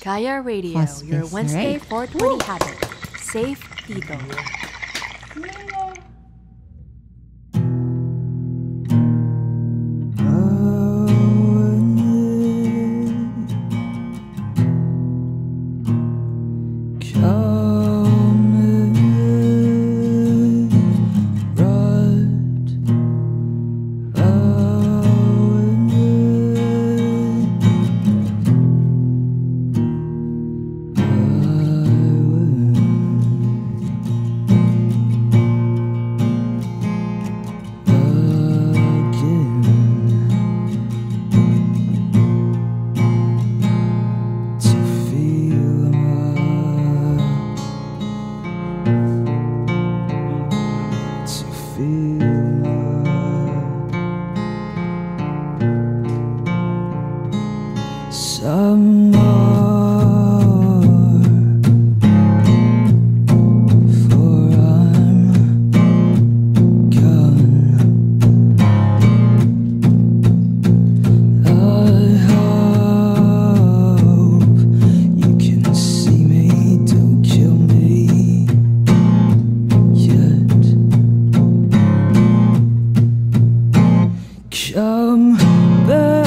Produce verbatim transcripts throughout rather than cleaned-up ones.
Kaya Radio, Hospice, your Wednesday right? four twenty habit. Safe dito. Some more, for I'm gone. I hope you can see me, don't kill me yet. Come back.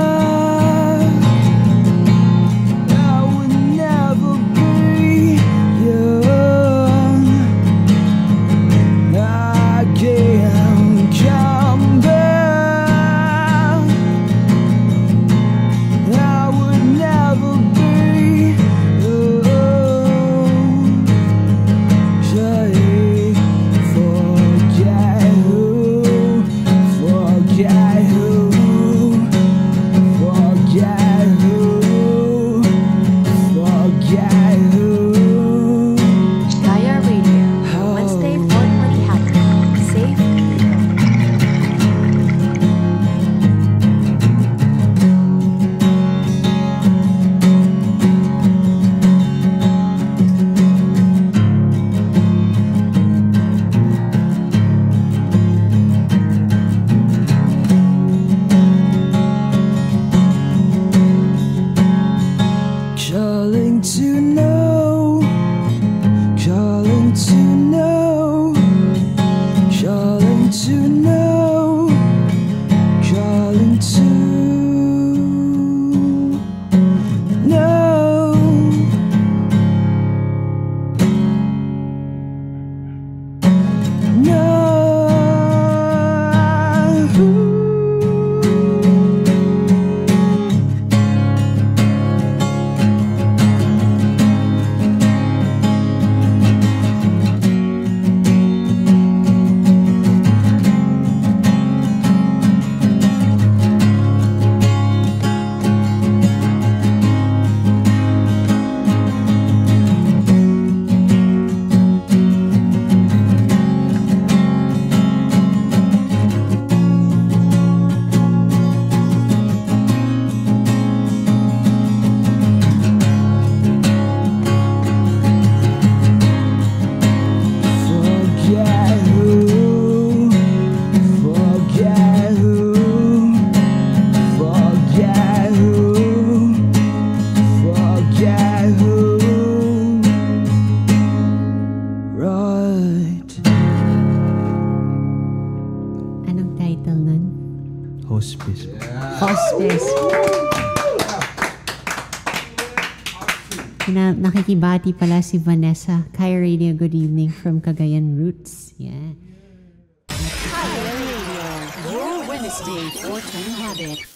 Calling to know, calling to know, calling to know, calling to know. No. Anong title nun? Hospice. Hospice. Na, nakikibati pala si Vanessa. Kaya Radio, good evening from Cagayan Roots. Yeah. Kaya Radio, your Wednesday four twenty habit.